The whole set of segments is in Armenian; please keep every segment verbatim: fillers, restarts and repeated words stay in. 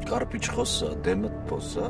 Կարպիչ խոսա, դեմդ փոսա։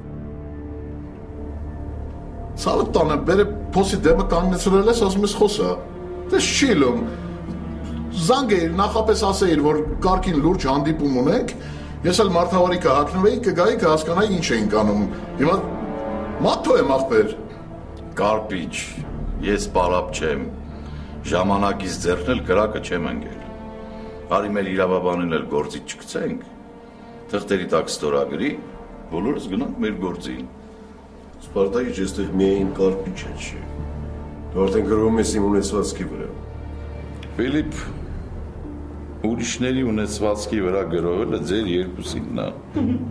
Ցավը տանը բերը փոսի դեմը կանգնեցրել ես, ասում ես խոսա։ Դες շիլում։ Զանգեիր, նախապես ասեիր, որ կարգին լուրջ հանդիպում ունենք, ես էլ մարդավարի կհագնվեի, կգայի կհասկանայի ինչ էինք անում։ Հիմա մաթո եմ ախպեր։ Կարպիչ, ես պարապ չեմ, ժամանակից ձեռնել կրակը չեմ ընկել։ Արի մեր իրավաբանին էլ գործից չգցենք, թղթերի տակ ստորագրի, բոլորս գնանք մեր գործին։ Սպարտակի չեստեղ միայն կարպիչը չի, դու արդեն գրում ես իմ ունեցվածքի վրա։ Ֆիլիպ, ուրիշների ունեցվածքի վրա գրողելը ձեր երկուսինն է։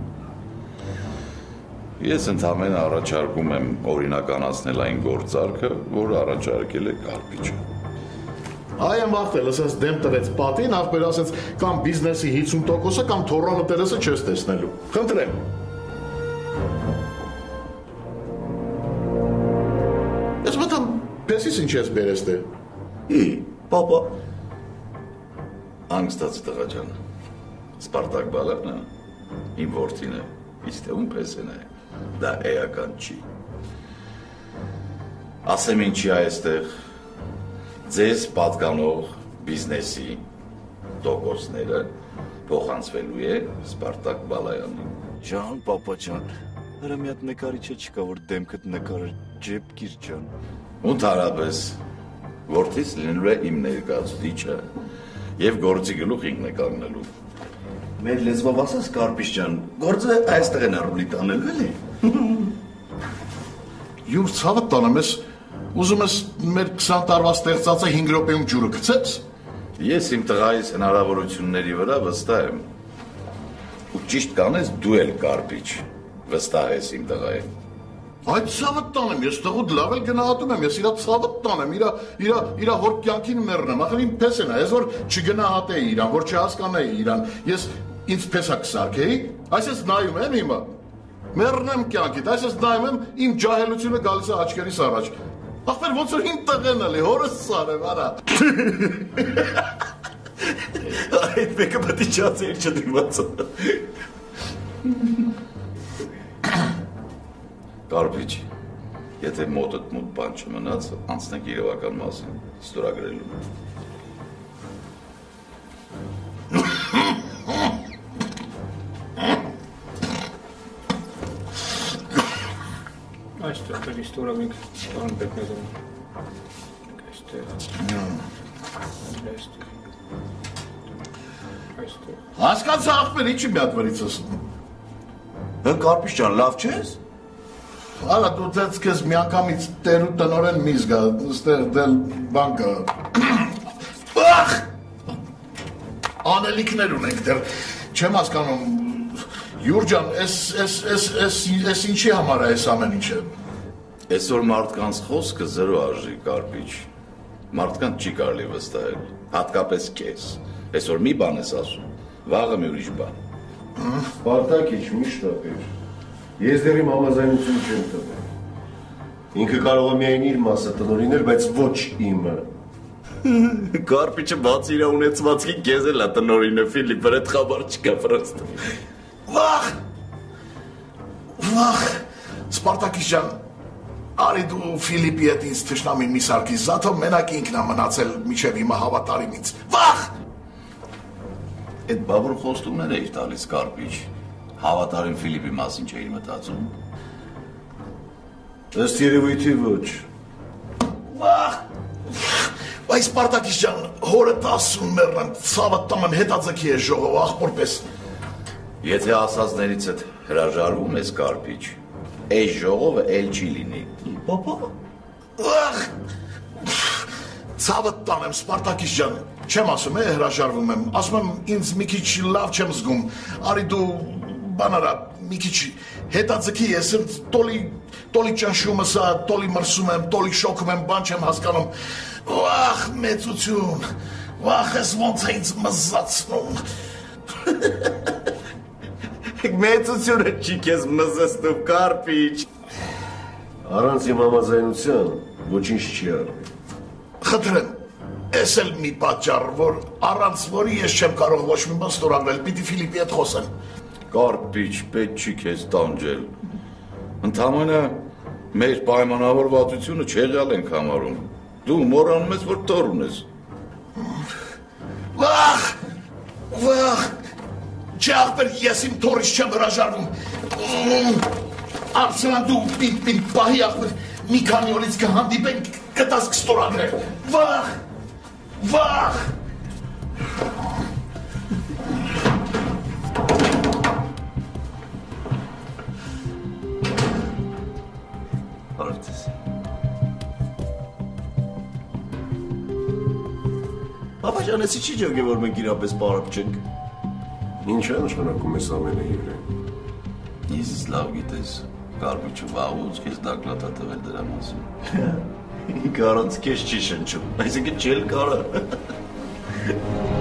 Ես ընդամենը առաջարկում եմ օրինականացնել այն գործարքը, որը առաջարկել է Կարպիչը։ Այ եմ վախվել, ասես դեմ տվեց պատին, ախպեր ասեց կամ բիզնեսի հիսուն տոկոսը կամ թորանը տերեսը չես տեսնելու։ Խնդրեմ։ Ես մտամ, պեսիս ինչ ես բերես դե։ Ի, պապա։ Անգստացի տղա ջան, Սպարտակ Բալավն է, իմ որդին է, իսկ թե ում պեսեն է, դա էական չի։ Ասեմ ինչի այստեղ, ձեզ պատկանող բիզնեսի տոկոսները փոխանցվելու է Սպարտակ Բալայանին։ Ջան, պապա ջան, հրա մի հատ նկարիչը չկա, որ դեմքդ նկարը ջեպկիր ջան։ Ընդհանրապես, որդիս լինելու է իմ ներկայացուցիչը եւ գործի գլուխ ինքն է կանգնելու։ Մեր լեզվով ասած Կարպիչ ջան, գործը այստեղ են առուլի տանելու էլի։ Յուր ցավը տանեմ ես, ուզում ես մեր քսան տարվա ստեղծածը հինգ րոպեում ջուրը գցես։ Ես իմ տղայիս հնարավորությունների վրա վստահ եմ։ Ու ճիշտ կանես դու էլ Կարպիչ, վստահ ես իմ տղային։ Այդ ցավը տանեմ, ես տղուդ լավ էլ գնահատում եմ, ես իրա ցավը տանեմ, իրա իրա իրա հոր կյանքին մեռնեմ, ախր իմ փեսն է, ես որ չգնահատեի իրան, որ չհասկանայի իրան, ես ինձ փեսա կսարքեի, այսպես նայում եմ հիմա։ Մեռնեմ կյանքիդ, այսպես նայում եմ, իմ ջահելությունը գալիս է աչքերիս առաջ։ Ախպեր ոնց որ իմ տղեն էլի, հորս սարեմ, արա։ Այդ մեկը պետք է չացեր չդիմաց։ Կարպիչ, եթե մոտդ մոտ բան չմնաց, անցնենք իրավական մասին, ստորագրելու։ Այստեղ պետք է ստորագրենք, տան պետք է զոն։ Այստեղ։ Այստեղ։ Այստեղ։ Հասկացա ախպեր, ինչի մի հատ վրից ասում։ Հա Կարպիչ ջան, լավ չես։ Արա դու դες քեզ միանգամից տեր ու տնորեն մի զգա, ստեղ դել բան կա։ Ախ! Անելիքներ ունենք դեռ, չեմ հասկանում, Յուր ջան, էս էս էս էս էս ինչի համար է էս ամեն ինչը։ Այսօր մարդկանց խոսքը զրո արժի Կարպիչ։ Մարդկանց չի կարելի վստահել, հատկապես քեզ։ Այսօր մի բան ես ասում, վաղը մի ուրիշ բան։ Սպարտակիչ միշտ ապեր։ Ես դեռ իմ համաձայնություն չեմ տվել։ Ինքը կարող է միայն իր մասը տնօրինել, բայց ոչ իմը։ Կարպիչը բացի իր ունեցվածքի քեզ էլ է տնօրինը, Ֆիլիպ, այդ խաբար չկա պրոստը։ Վախ, վախ, Սպարտակիչ ջան, արի դու Ֆիլիպի հետ ինձ թշնամին մի սարքիս, զաթո մենակ ինքն է մնացել միջև հիմա հավատարիմ ինձ, վախ! Այդ բաբուր խոստումներ էիր տալիս Կարպիչ, հավատարիմ Ֆիլիպի մասին չէիր մտածում։ Ըստ երևույթի ոչ։ Վախ, բայց Սպարտակիչ ջան, հորը տասում մեռնեմ, ցավը տամ եմ հետաձգի է ժողով, ախպոր պես։ Եթե ասածներից հետ հրաժարվում ես Կարպիչ, այս ժողովը էլ չի լինի։ Պապա։ Ախ։ Ցավը տանեմ Սպարտակիչ ջան, չեմ ասում, է հրաժարվում եմ, ասում եմ ինձ մի քիչ լավ չեմ զգում։ Արի դու բան արա, մի քիչ հետաձգի ես, տոլի տոլի ճնշումը սա, տոլի մրսում եմ, տոլի շոքում եմ, բան չեմ հասկանում։ Վախ, մեծություն։ Վախ, ես ոնց է ինձ մզացնում։ Մեծությունը չի քեզ մզեցնում Կարպիչ։ Առանց իմ համաձայնության ոչինչ չի արվի։ Խնդրեմ, ես էլ մի պատճառ, որ առանց որի ես չեմ կարող ոչ մի բան ստորագրել, պիտի Ֆիլիպի հետ խոսեմ։ Կարպիչ, պետք չի քեզ տանջել։ Ընդամենը մեր պայմանավորվածությունը չեղյալ ենք համարում։ Դու մոռանում ես, որ տոր ունես։ Վախ, վախ, չէ աղբեր ես իմ թորից չեմ հրաժարվում։ Արցնան դու պինտ-պինտ պահի աղբեր, մի քանի օրից կհանդիպենք կտաս կստորագրել։ Վախ, վախ։ Արցես։ Ապա ջանեցի չի ջոգե, որ մենք իրապես պարապ չենք։ Ինչ է նշանակում ես ամենը եվրեն։ Ես լավ գիտես, Կարպիչը վաղուց քեզ դակլատա տվել դրա մասին։ Ինքը առանց քեզ չի շնչում, այսինքն չել կարա։